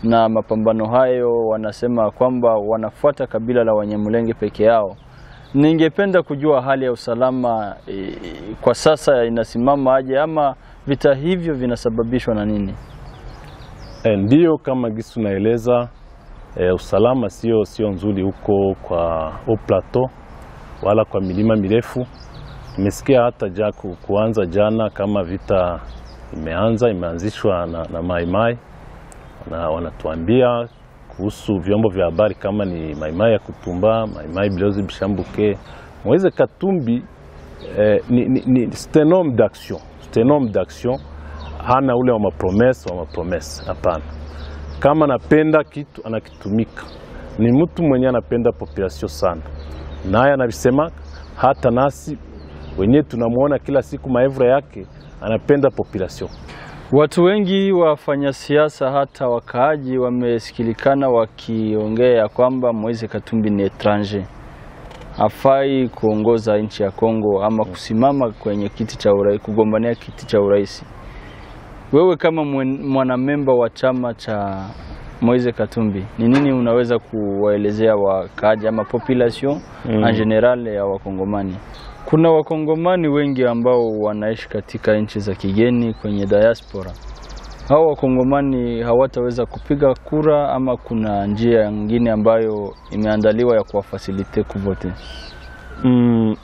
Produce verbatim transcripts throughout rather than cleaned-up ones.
na mapambano hayo wanasema kwamba wanafuata kabila la Wanyamulenge peke yao. Ningependa kujua hali ya usalama e, kwa sasa inasimama aje, ama vita hivyo vinasababishwa na nini? E, ndiyo kama gisu naeleza, e, usalama sio sio nzuri huko kwa au plateau wala kwa milima mirefu. Tumesikia hata jaku kuanza jana kama vita imeanza imeanzishwa na, na Mai Mai, na wanatuambia kuhusu vyombo vya habari kama ni Mai Mai ya Kutumba, Mai Mai Bilozi Bishambuke, Moise Katumbi. Eh, ni, ni, ni c'est un homme d'action, c'est un homme d'action, hana ule wa mapromesa wa mapromesa, hapana. Kama anapenda kitu anakitumika, ni mtu mwenye anapenda population sana, naye anabisema. Hata nasi wenye tunamuona kila siku maevra yake, anapenda population. Watu wengi wafanya siasa hata wakaaji wamesikilikana wakiongea kwamba Moise Katumbi ni étranger, hafai kuongoza nchi ya Kongo ama kusimama kwenye kiti cha urais, kugombania kiti cha urais. Wewe kama mwanamemba wa chama cha Moise Katumbi, ni nini unaweza kuwaelezea wakaaji ama population mm. en general ya Wakongomani? Kuna Wakongomani wengi ambao wanaishi katika nchi za kigeni kwenye diaspora. Hao Wakongomani hawataweza kupiga kura, ama kuna njia nyingine ambayo imeandaliwa ya kuwafasilite kuvote? Mm.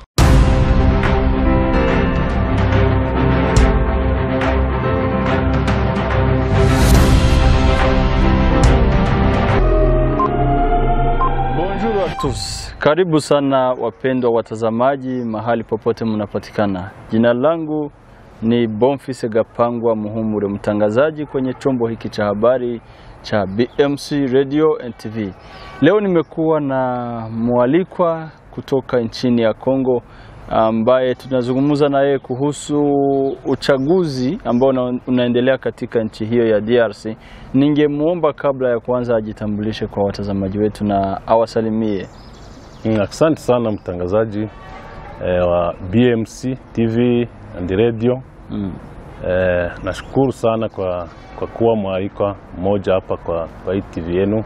Bonjour à tous. Karibu sana wapendwa watazamaji mahali popote mnapatikana. Jina langu ni Bonfils Gapangwa Muhumure, mtangazaji kwenye chombo hiki cha habari cha B M C Radio and T V. Leo nimekuwa na mwalikwa kutoka nchini ya Kongo ambaye tunazungumza na yeye kuhusu uchaguzi ambao unaendelea katika nchi hiyo ya D R C. Ningemuomba kabla ya kuanza ajitambulishe kwa watazamaji wetu na awasalimie. Asante sana mtangazaji eh, wa B M C T V and radio. Mm. Eh, nashukuru sana kwa, kwa kuwa mwalikwa mmoja hapa kwa, kwa hii T V yenu.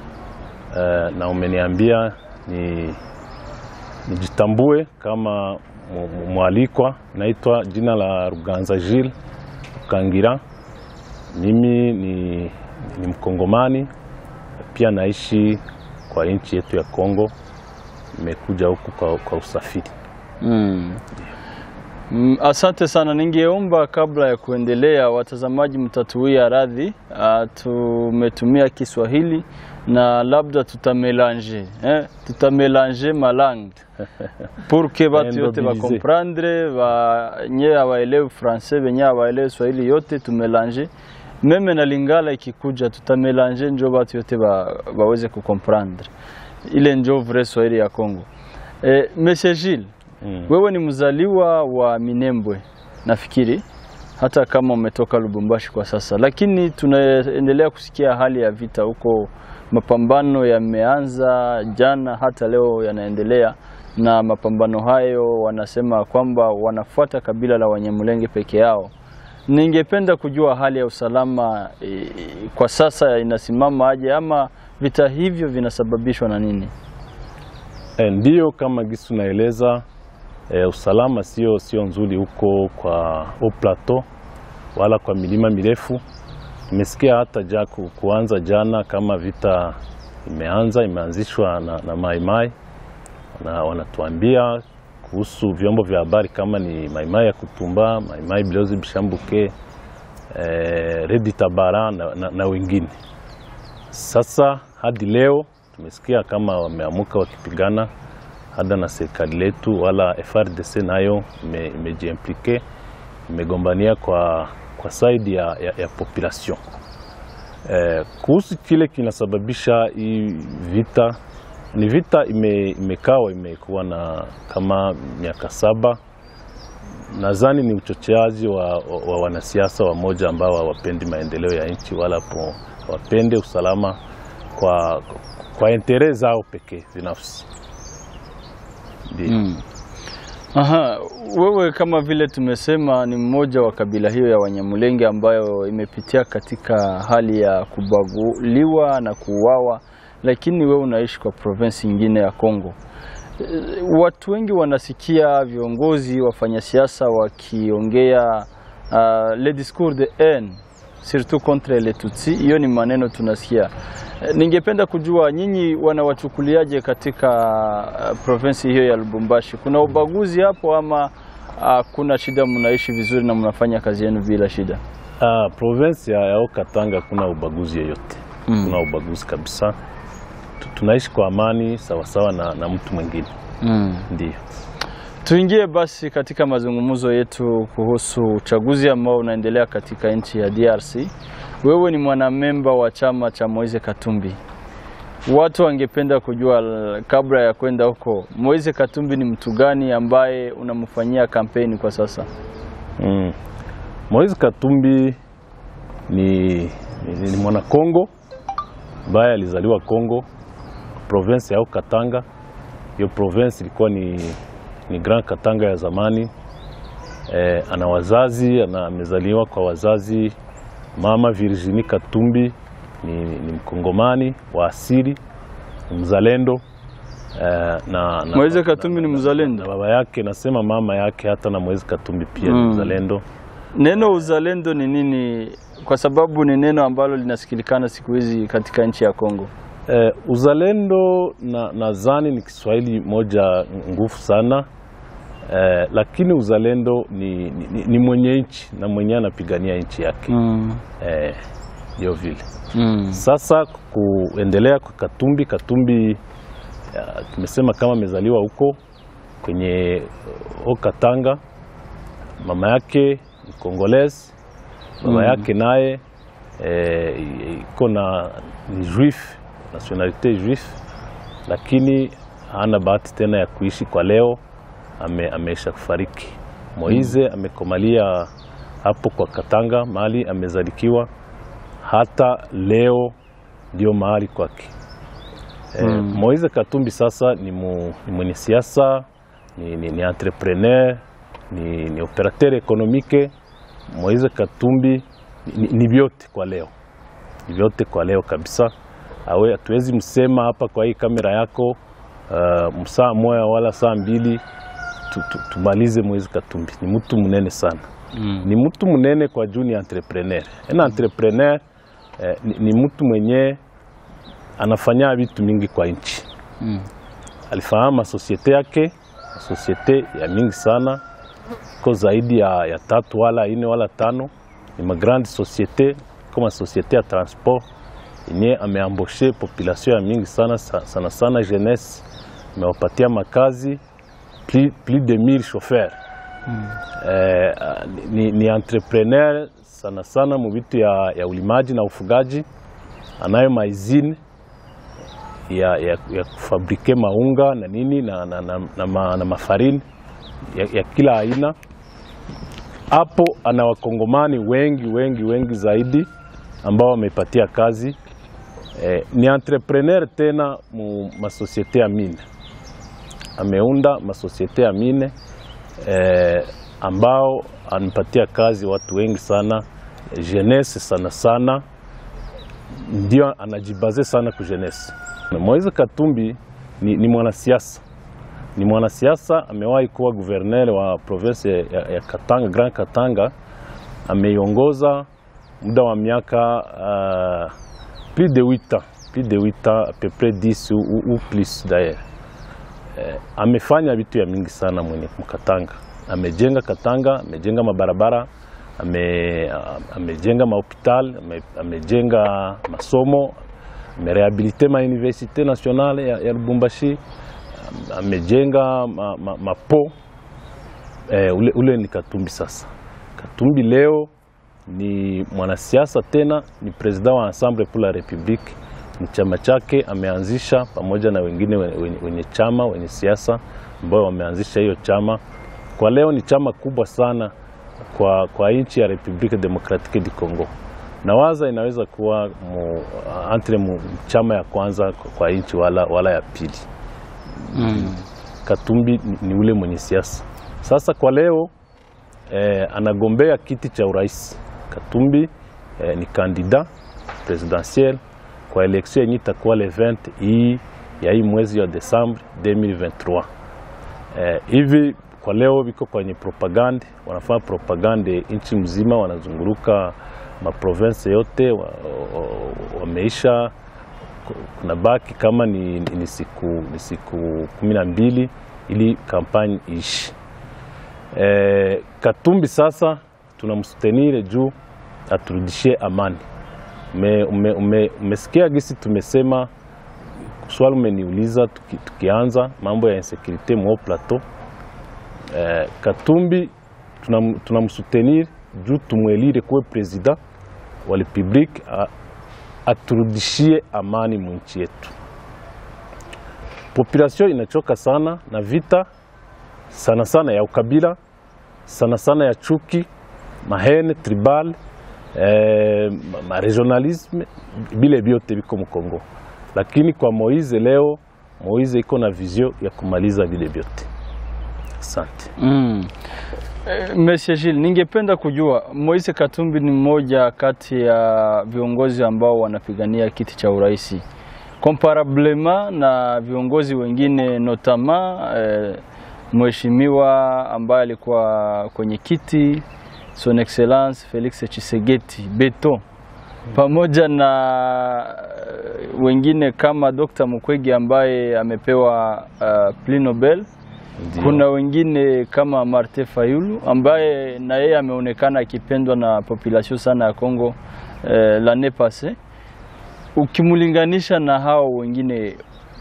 Eh, na umeniambia ni nijitambue kama mwalikwa. Naitwa jina la Ruganza Gilles Kangira. Mimi ni, ni Mkongomani, pia naishi kwa nchi yetu ya Kongo. Nimekuja huku kwa, kwa usafiri. Mm. Mm, asante sana. Ningeomba kabla ya kuendelea watazamaji mtatuia radhi, uh, tumetumia Kiswahili na labda tutamelange eh tutamelange malangue pour que batu yote ba comprendre ba nye awaelewe français benye awaelewe Swahili, yote tumelange. Meme na Lingala ikikuja tutamelange njo batu yote ba baweze ku comprendre. Ile njo vrai Swahili ya Kongo. Eh, Monsieur Gilles, mm. wewe ni mzaliwa wa Minembwe nafikiri, hata kama umetoka Lubumbashi kwa sasa, lakini tunaendelea kusikia hali ya vita huko. Mapambano yameanza jana, hata leo yanaendelea, na mapambano hayo wanasema kwamba wanafuata kabila la Wanyamulenge peke yao. Ningependa kujua hali ya usalama e, kwa sasa inasimama aje, ama vita hivyo vinasababishwa na nini? E, ndiyo kama gisu naeleza, e, usalama sio sio nzuri huko kwa au plateau wala kwa milima mirefu. Tumesikia hata jaku kuanza jana kama vita imeanza imeanzishwa na, na Mai Mai, na wanatuambia kuhusu vyombo vya habari kama ni Mai Mai ya Kutumba, Mai Mai Bilozi Bishambuke, eh, Redi Tabara na, na, na wengine. Sasa hadi leo tumesikia kama wameamuka wakipigana hada na serikali letu, wala F R D C nayo imejiimplike, imegombania kwa kwa side ya, ya, ya population. Eh, kuhusu kile kinasababisha hii vita, ni vita ime, imekawa imekuwa na kama miaka saba. Nadhani ni uchocheaji wa, wa, wa wanasiasa wa moja ambao hawapendi maendeleo ya nchi, wala po wapende usalama kwa kwa interest zao pekee binafsi. Mm. Aha, wewe kama vile tumesema ni mmoja wa kabila hiyo ya Wanyamulenge ambayo imepitia katika hali ya kubaguliwa na kuuawa, lakini wewe unaishi kwa province nyingine ya Kongo. Watu wengi wanasikia viongozi wafanyasiasa wakiongea uh, le discours de haine surtout contre les Tutsi. Hiyo ni maneno tunasikia. Ningependa kujua nyinyi wanawachukuliaje katika uh, province hiyo ya Lubumbashi? Kuna ubaguzi hapo ama uh, kuna shida, mnaishi vizuri na mnafanya kazi yenu bila shida? Uh, province ya Haut-Katanga kuna ubaguzi yoyote. Mm. Kuna ubaguzi kabisa. Tunaishi kwa amani sawa sawa na, na mtu mwingine. Mm. Ndio. Tuingie basi katika mazungumzo yetu kuhusu uchaguzi ambao unaendelea katika nchi ya D R C. Wewe ni mwanamemba wa chama cha Moise Katumbi. Watu wangependa kujua kabla ya kwenda huko, Moise Katumbi ni mtu gani ambaye unamfanyia kampeni kwa sasa? Mm. Moise Katumbi ni, ni, ni mwana Kongo ambaye alizaliwa Kongo, province ya Haut-Katanga. Hiyo province ilikuwa ni, ni Grand Katanga ya zamani. E, ana wazazi, ana amezaliwa kwa wazazi. Mama Virginie Katumbi ni, ni Mkongomani wa asili, mzalendo. E, na, na, Moise Katumbi ni mzalendo? Na baba yake, nasema mama yake hata na Moise Katumbi pia mm. ni mzalendo. Neno uzalendo ni nini? Kwa sababu ni neno ambalo linasikilikana siku hizi katika nchi ya Kongo. Eh, uzalendo na nadhani ni Kiswahili moja nguvu sana. Eh, lakini uzalendo ni, ni, ni mwenye nchi na mwenye anapigania nchi yake. Mm. Eh, ndio vile. Mm. Sasa kuendelea kwa Katumbi, Katumbi ya, tumesema kama amezaliwa huko kwenye Haut-Katanga. Mama yake ni Congolese. Baba yake naye eh, iko na ni juif, nationalite juif, lakini hana bahati tena ya kuishi kwa leo, ame, amesha kufariki. Moise mm. amekomalia hapo kwa Katanga, mahali amezalikiwa, hata leo ndio mahali kwake. Eh, mm. Moise Katumbi sasa ni, mu, ni mwenye siasa, ni, ni, ni entrepreneur, ni, ni operateur économique. Moise Katumbi ni, ni vyote kwa leo, ni vyote kwa leo kabisa. Awe hatuwezi msema hapa kwa hii kamera yako uh, msaa moja wala saa mbili tu, tu, tumalize Moise Katumbi. Ni mtu mnene sana. Mm. Ni mtu mnene kwa juu ni entrepreneur. Ena entrepreneur eh, ni, ni mtu mwenye anafanya vitu mingi kwa nchi. Mm. Alifahamu societe yake, societe ya mingi sana. Kwa zaidi ya, ya tatu wala ine wala tano. Ni ma grande societe kama societe ya transport. Yenye ameamboshe population ya mingi sana sana sana jeunesse. Amewapatia makazi plus, plus de mille chauffeurs. Mm. Eh, ni, ni entrepreneur sana sana mu vitu ya, ya ulimaji na ufugaji. Anayo maizine ya, ya, ya kufabrike maunga na nini na, na, na, na, na, na mafarini ya, ya kila aina. Hapo ana wakongomani wengi wengi wengi zaidi ambao wamepatia kazi. Eh, ni entrepreneur tena mu masosiete ya mine. Ameunda masosiete ya mine eh, ambao anapatia kazi watu wengi sana, jeunesse sana sana, ndio anajibaze sana ku jeunesse. Moise Katumbi ni, ni mwanasiasa. Ni mwanasiasa, amewahi kuwa gouverneur wa province ya, ya Katanga, Grand Katanga. Ameiongoza muda wa miaka uh, plus de huit ans, plus de huit ans, à peu près dix ou, ou plus d'ailleurs. Eh, amefanya vitu ya mingi sana mwenye Katanga. Amejenga Katanga, amejenga mabarabara, ame, amejenga mahospital, ame, amejenga masomo, amerehabilite ma université nationale ya, ya Lubumbashi, amejenga ma, ma, mapo. Eh, ule, ule ni Katumbi sasa. Katumbi leo ni mwanasiasa tena, ni president wa Ensemble pour la République. Ni chama chake ameanzisha pamoja na wengine wenye, wenye chama, wenye siasa ambao wameanzisha hiyo chama. Kwa leo ni chama kubwa sana kwa, kwa nchi ya Republique Democratique du Congo. Nawaza inaweza kuwa mu, entre mu chama ya kwanza kwa nchi wala, wala ya pili. Mm. Katumbi ni, ni ule mwenye siasa. Sasa kwa leo eh, anagombea kiti cha urais. Katumbi eh, ni kandida presidentiel kwa election yenye itakuwa le vingt hii ya hii mwezi wa Desemba deux mille vingt-trois. Eh, hivi kwa leo biko kwenye propaganda, wanafanya propaganda nchi mzima, wanazunguruka maprovince yote, wameisha wa, wa kuna baki kama ni, ni siku ni siku kumi na mbili ili kampani ishi. E, Katumbi sasa tunamsutenire juu aturudishie amani. Ume, ume, ume, umesikia gisi tumesema, swali umeniuliza tuki, tukianza mambo ya insecurite mu plateau. E, Katumbi tunamsutenire juu tumwelire kuwe president wa republique aturudishie amani mu nchi yetu. Population inachoka sana na vita, sana sana ya ukabila, sana sana ya chuki, mahene tribal, eh, ma regionalisme, bile biote biko mu Kongo. Lakini kwa Moise leo, Moise iko na vision ya kumaliza bile biote. Asante. Mm. Eh, Monsieur Gilles, ningependa kujua Moise Katumbi ni mmoja kati ya viongozi ambao wanapigania kiti cha uraisi comparablement na viongozi wengine, notama eh, mheshimiwa ambaye alikuwa kwenye kiti Son Excellence Felix Tshisekedi Beto, pamoja na uh, wengine kama Doctor Mukwege ambaye amepewa uh, Prix Nobel. Ndiyo. Kuna wengine kama Martin Fayulu ambaye na yeye ameonekana akipendwa na population sana ya Kongo eh, l'année passée. Ukimulinganisha na hao wengine,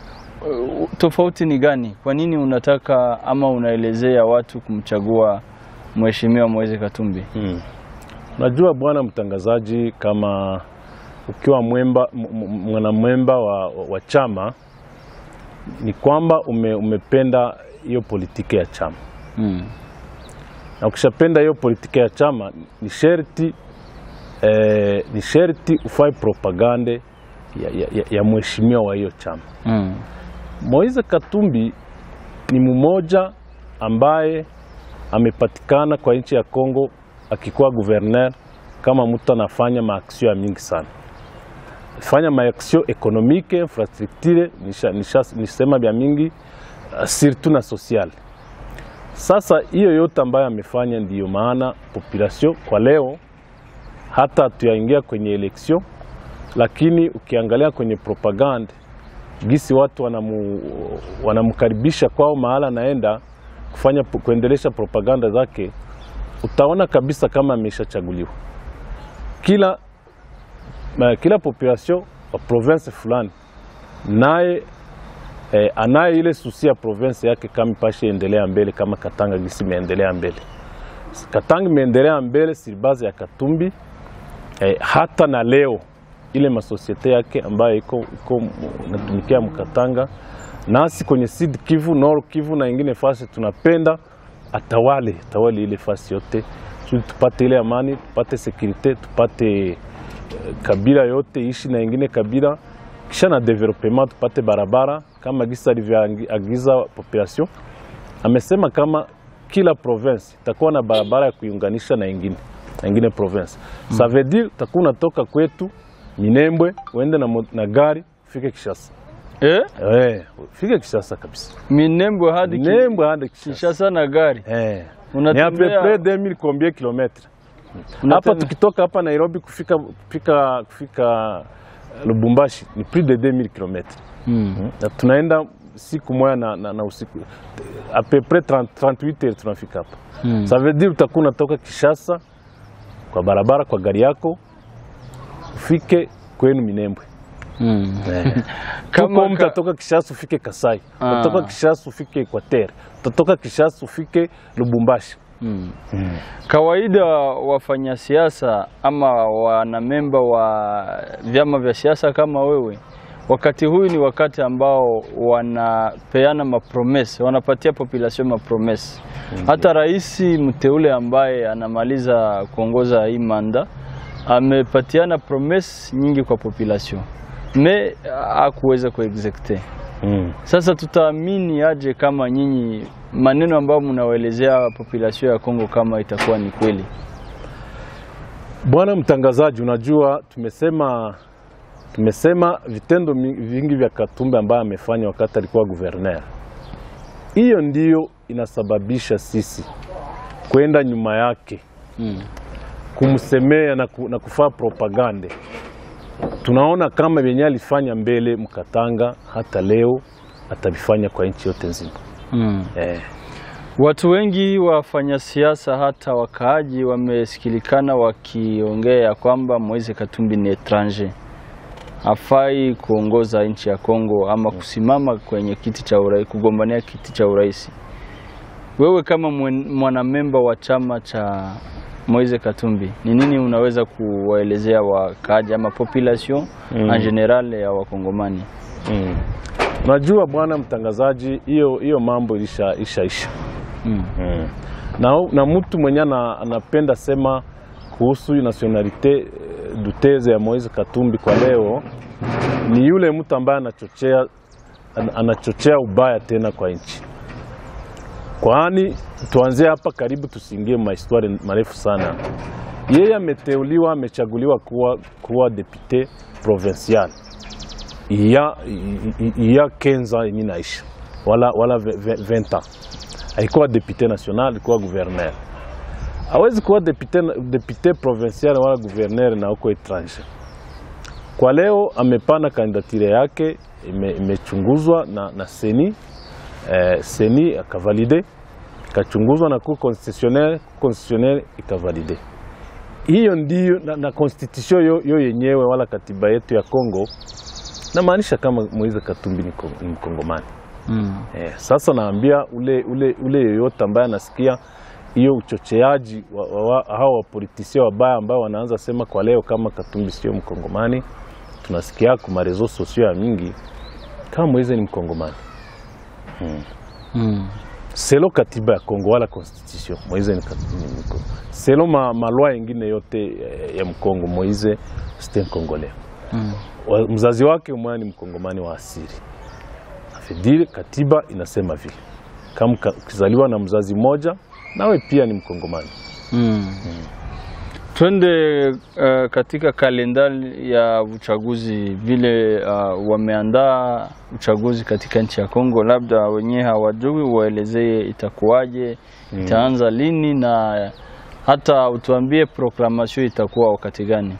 uh, tofauti ni gani? Kwa nini unataka ama unaelezea watu kumchagua Mheshimiwa Moise Katumbi? Hmm. Najua bwana mtangazaji, kama ukiwa mwemba mwanamwemba wa, wa chama ni kwamba ume, umependa hiyo politiki ya chama. Hmm. Na ukishapenda hiyo politiki ya chama ni sherti eh, ni sherti ufai propaganda ya, ya, ya, ya mheshimiwa wa hiyo chama. Hmm. Moise Katumbi ni mmoja ambaye amepatikana kwa nchi ya Kongo akikuwa gouverneur kama mtu anafanya maaksio mingi sana. Fanya maaksio economique, infrastructure, nisha, nisha, nisema bya mingi, uh, surtout na social. Sasa hiyo yote ambayo amefanya ndiyo maana population kwa leo hata tuyaingia kwenye election, lakini ukiangalia kwenye propaganda gisi watu wanamu, wanamkaribisha kwao mahala naenda kufanya kuendelesha propaganda zake, utaona kabisa kama ameshachaguliwa. Kila kila population wa province fulani naye eh, anaye ile susi ya province yake kama pashe endelea mbele, kama Katanga gisi imeendelea mbele. Katanga imeendelea mbele si base ya Katumbi. Eh, hata na leo ile masosiete yake ambayo iko iko natumikia mkatanga, nasi kwenye Sud Kivu, Nord Kivu na ingine fasi tunapenda atawale atawale ile fasi yote, tupate ile amani, tupate securite, tupate uh, kabila yote ishi na ingine kabila, kisha na development, tupate barabara kama gisa alivyoagiza population. Amesema kama kila province itakuwa na barabara ya kuiunganisha na ingine na ingine province. Mm. Ça veut dire utakuwa unatoka kwetu Minembwe uende na, na gari ufike Kishasa. Eh? Eh, fika Kishasa kabisa. Minembwe hadi Minembwe hadi Kishasa. Kishasa na gari. Eh. Unatembea ni à peu près deux mille combien kilomètres. Hapa tukitoka hapa Nairobi kufika kufika kufika Lubumbashi ni plus de deux mille kilomètres. Mm. Na tunaenda siku moja na, na, na usiku à peu près trente-huit heures tunafika hapa. Mm. Ça veut dire utakuwa unatoka Kishasa kwa barabara kwa gari yako ufike kwenu Minembwe. Mm. Yeah. Kama mtatoka Kishasa ufike Kasai, ah. Utatoka Kishasa ufike Equateur, utatoka Kishasa ufike Lubumbashi. Mm. Mm. Kawaida wafanya siasa ama wanamemba wa vyama vya siasa kama wewe, wakati huu ni wakati ambao wanapeana mapromese, wanapatia population mapromese. Mm. Hata rais mteule ambaye anamaliza kuongoza hii manda amepatiana promese nyingi kwa population, me hakuweza kuexecute. Mm. Sasa tutaamini aje kama nyinyi maneno ambayo mnawaelezea population ya Kongo kama itakuwa ni kweli? Bwana mtangazaji, unajua tumesema tumesema vitendo vingi vya Katumbi ambaye amefanya wakati alikuwa governor. Hiyo ndiyo inasababisha sisi kwenda nyuma yake, mm. kumsemea na, ku, na kufanya propaganda. Tunaona kama yenye alifanya mbele Mkatanga, hata leo atabifanya kwa nchi yote nzima. Mm. Eh. Watu wengi wafanya siasa hata wakaaji wamesikilikana wakiongea kwamba Moise Katumbi ni étranger, hafai kuongoza nchi ya Kongo ama kusimama kwenye kiti cha urais, kugombania kiti cha urais. Wewe kama mwanamemba wa chama cha Moise Katumbi, ni nini unaweza kuwaelezea wakaaji ama population mm. en general ya Wakongomani? Mm. Najua bwana mtangazaji, hiyo hiyo mambo ilisha isha isha. Mm. Mm. Na, na mtu mwenye anapenda sema kuhusu nationalite duteze ya Moise Katumbi kwa leo ni yule mtu ambaye anachochea anachochea ubaya tena kwa nchi. Kwani tuanzie hapa karibu, tusiingie mahistoria marefu sana. Yeye ameteuliwa, amechaguliwa kuwa kuwa député provincial ya ya Kenza yenye naisha wala wala vingt ans. Alikuwa député national, alikuwa gouverneur. Hawezi kuwa député député provincial wala gouverneur na uko étranger. Kwa leo amepana kandidature yake, imechunguzwa na na Seni, eh, Seni akavalide, ikachunguzwa na cour constitutionnelle, constitutionnelle ikavalide. Hiyo ndiyo na, na constitution yo, yo yenyewe wala katiba yetu ya Kongo na maanisha kama Moise Katumbi ni Mkongomani. Mm. Eh, sasa naambia ule ule ule yoyote ambaye anasikia hiyo uchocheaji wa, wa, wa, hao wapolitisia wabaya ambao wanaanza sema kwa leo kama Katumbi sio Mkongomani, tunasikia kwa marezo sosio ya mingi kama Moise ni Mkongomani. Mm. Mm. Selo katiba ya Kongo wala constitution, Moise ni Mkongomani. Selo ma, malwa ingine yote ya Mkongo, Moise c'est un Congolais. Mm. Mzazi wake mwana ni Mkongomani wa asili. Afidili katiba inasema vile. Kama ukizaliwa na mzazi mmoja, nawe pia ni Mkongomani. Mm. Mm. Twende uh, katika kalendari ya uchaguzi vile uh, wameandaa uchaguzi katika nchi ya Kongo, labda wenyewe hawajui, waelezee itakuwaje, mm. itaanza lini na hata utuambie proclamation itakuwa wakati gani?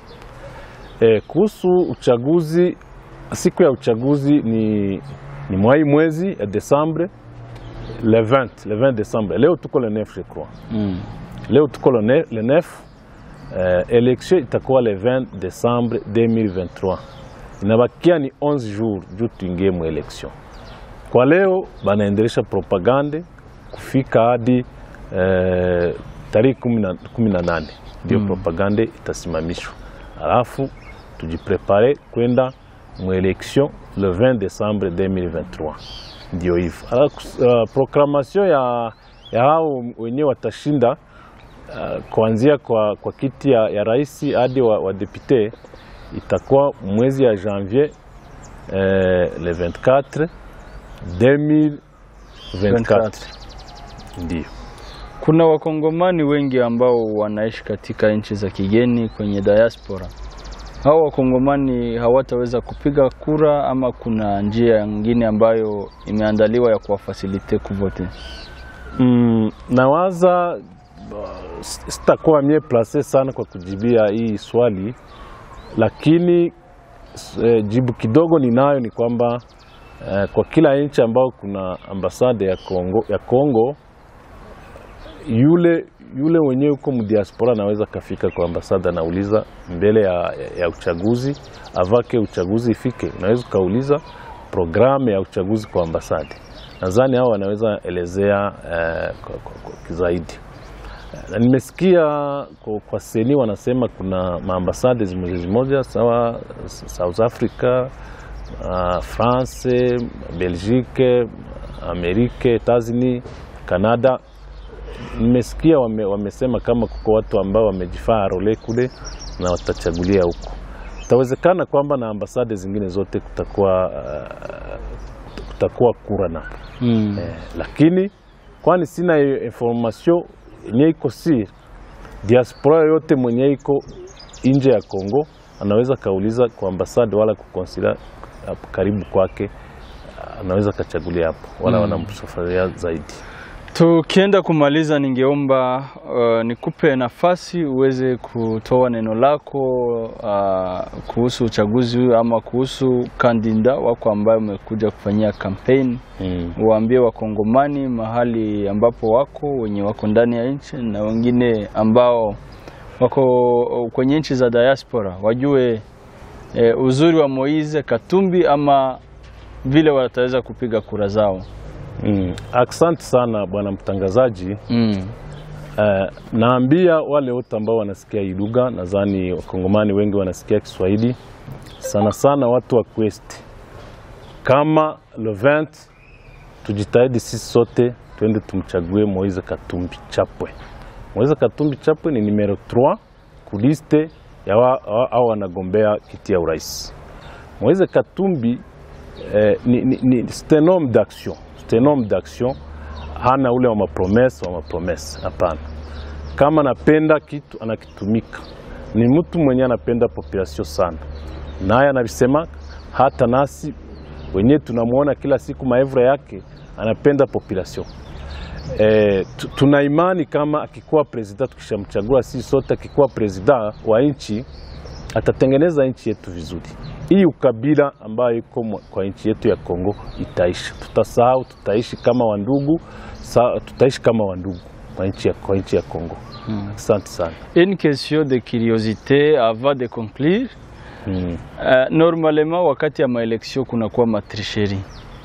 Eh, kuhusu uchaguzi, siku ya uchaguzi ni ni mwai mwezi ya Desembre, le vingt, le vingt Desembre. Leo tuko le neuf je crois. Mm. Leo tuko le neuf. Euh, election itakuwa le vingt Desembre deux mille vingt-trois. Inabakia ni onze jours juu tuingie mu election. Kwa leo banaendelesha propaganda kufika hadi eh, tarehe kumi na nane ndio mm. propaganda itasimamishwa. Alafu tujiprepare kwenda mu election le vingt Desembre deux mille vingt-trois. Ndio hivyo. Alafu uh, proclamation ya ya hao wenyewe watashinda Uh, kuanzia kwa, kwa kiti ya, ya rais hadi wa, wa député itakuwa mwezi ya janvier eh, le vingt-quatre deux mille vingt-quatre. Ndio. Kuna wakongomani wengi ambao wanaishi katika nchi za kigeni kwenye diaspora. Hao wakongomani hawataweza kupiga kura ama kuna njia nyingine ambayo imeandaliwa ya kuwafasilite kuvote? Mm, nawaza sitakuwa mie place sana kwa kujibia hii swali, lakini e, jibu kidogo ninayo ni kwamba e, kwa kila nchi ambao kuna ambasade ya Kongo, ya Kongo yule yule mwenyewe uko mdiaspora anaweza kafika kwa ambasada, nauliza mbele ya, ya, ya uchaguzi, avake uchaguzi ifike, unaweza kauliza programu ya uchaguzi kwa ambasade. Nadhani hao wanaweza elezea e, kwa, kwa, kwa zaidi. Na nimesikia kwa, kwa Seni wanasema kuna maambasade zimoja zimoja sawa South Africa, uh, France, Belgique, Amerika, Etats-Unis, Canada. Nimesikia wame, wamesema kama kuko watu ambao wamejifaa role kule na watachagulia huko. Itawezekana kwamba na ambasade zingine zote kutakuwa uh, kutakuwa kura na. Mm. Eh, lakini kwani sina information yenye iko siri. Diaspora yote mwenye iko nje ya Kongo anaweza kauliza kwa ambasada wala kukonsila karibu kwake, anaweza kachagulia hapo wala mm. wanamsafaria zaidi. Tukienda kumaliza, ningeomba uh, nikupe nafasi uweze kutoa neno lako uh, kuhusu uchaguzi ama kuhusu kandida wako ambaye umekuja kufanyia kampeni. Mm. Waambie wakongomani mahali ambapo wako, wenye wako ndani ya nchi na wengine ambao wako kwenye nchi za diaspora, wajue e, uzuri wa Moise Katumbi ama vile wataweza kupiga kura zao. Mm. Asante sana bwana mtangazaji. Mm. Uh, naambia wale wote ambao wanasikia hii lugha, nadhani wakongomani wengi wanasikia Kiswahili, sana sana watu wa Quest, kama le vingt tujitahidi sisi sote twende tumchague Moise Katumbi Chapwe. Moise Katumbi Chapwe ni numero trois ku liste ya hao wanagombea kiti ya urais. Moise Katumbi eh, ni, ni, ni c'est un homme d'action. C'est un homme d'action, hana ule wa mapromesa wa mapromesa, hapana. Kama anapenda kitu anakitumika. Ni mtu mwenye anapenda population sana. Naye anabisema hata nasi wenye tunamuona kila siku maevra yake, anapenda population. E, tuna imani kama akikuwa president, tukishamchagua sisi sote, akikuwa president wa nchi atatengeneza nchi yetu vizuri. Hii ukabila ambayo iko kwa nchi yetu ya Kongo itaisha. Tutasahau, tutaishi kama wandugu, tutaishi kama wandugu kwa nchi ya kwa nchi ya Kongo. Hmm. Asante sana. Une question de curiosité avant de conclure. Hmm. Uh, normalement wakati ya maeleksio kuna kuwa matricherie.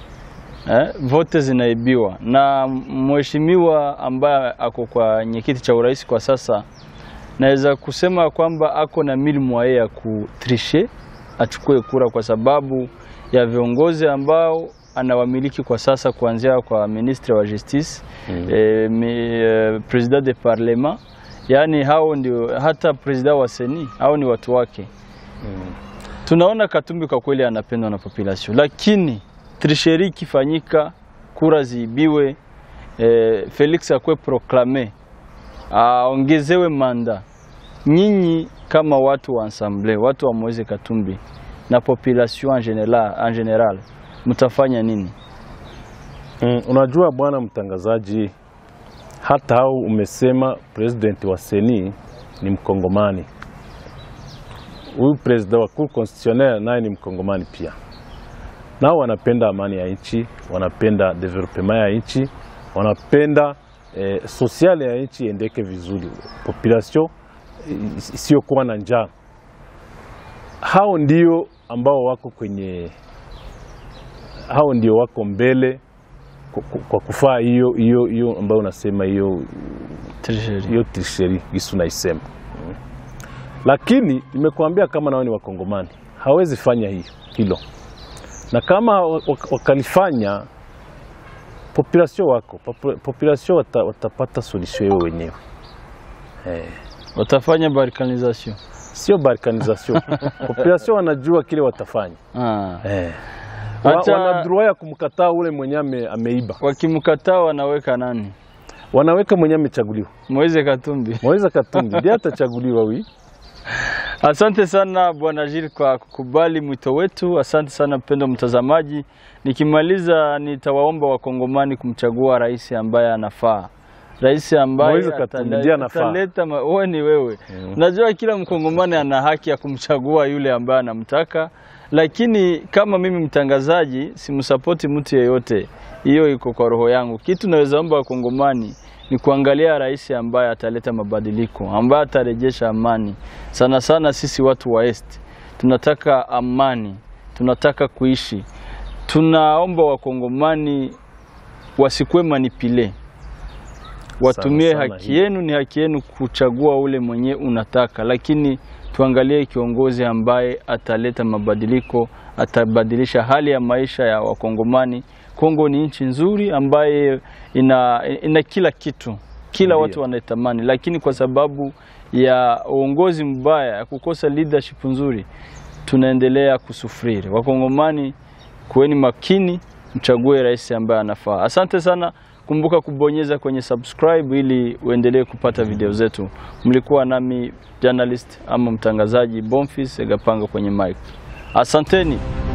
Eh, vote zinaibiwa na mheshimiwa ambaye ako kwa nyekiti cha urais kwa sasa, naweza kusema kwamba ako na mili mwae ya kutriche achukue kura kwa sababu ya viongozi ambao anawamiliki kwa sasa, kuanzia kwa ministre wa justice, mm. eh, mi, eh, president de parlement, yani hao ndio, hata president wa seni, hao ni watu wake. Mm. Tunaona Katumbi kwa kweli anapendwa na population, lakini tricherie kifanyika, kura ziibiwe, eh, Felix akwe proclame, aongezewe manda. Nyinyi kama watu wa ensemble, watu wa Moise Katumbi na population en general, en general mtafanya nini? Mm, unajua bwana mtangazaji, hata hao umesema president wa seni ni mkongomani. Huyu president wa cour constitutionnelle naye ni mkongomani pia. Nao wanapenda amani ya nchi, wanapenda development ya nchi, wanapenda eh, social ya nchi endeke vizuri. Population sio kuwa na njaa. Hao ndio ambao wako kwenye, hao ndio wako mbele kwa kufaa hiyo hiyo hiyo ambao unasema hiyo tricherie, hiyo tricherie gisu naisema. Hmm. Lakini nimekuambia kama nao ni wakongomani, hawezi fanya hiyo hilo. Na kama wakalifanya, population wako, population wata, watapata solution yao wenyewe. Eh, watafanya balkanisation. Sio balkanisation. Population wanajua kile watafanya. Ah. Eh. Acha... wana droit ya kumkataa ule mwenye ameiba. Wakimkataa wanaweka nani? Wanaweka mwenye amechaguliwa. Moise Katumbi. Moise Katumbi ndiye atachaguliwa wi. Asante sana Bwana Jules kwa kukubali mwito wetu. Asante sana mpendo mtazamaji. Nikimaliza nitawaomba wakongomani kumchagua rais ambaye anafaa. Rais ambaye ataleta wewe ni wewe. Mm. Unajua kila mkongomani ana haki ya kumchagua yule ambaye anamtaka, lakini kama mimi mtangazaji simsupporti mtu yeyote. Hiyo iko kwa roho yangu. Kitu naweza omba wakongomani ni kuangalia rais ambaye ataleta mabadiliko, ambaye atarejesha amani. Sana sana sisi watu wa Est tunataka amani, tunataka kuishi. Tunaomba wakongomani wasikwe manipule. Watumie sana sana haki yenu, ni haki yenu kuchagua ule mwenye unataka, lakini tuangalie kiongozi ambaye ataleta mabadiliko, atabadilisha hali ya maisha ya wakongomani. Kongo ni nchi nzuri ambaye ina, ina kila kitu, kila Ndiyo. watu wanaitamani, lakini kwa sababu ya uongozi mbaya, ya kukosa leadership nzuri, tunaendelea kusufiri. Wakongomani kuweni makini, mchague rais ambaye anafaa. Asante sana kumbuka kubonyeza kwenye subscribe ili uendelee kupata video zetu. Mlikuwa nami journalist ama mtangazaji Bonfils Segapanga kwenye mic. Asanteni.